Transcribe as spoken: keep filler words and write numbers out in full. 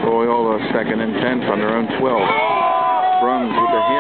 Loyola second and ten from their own twelve. Bruns with the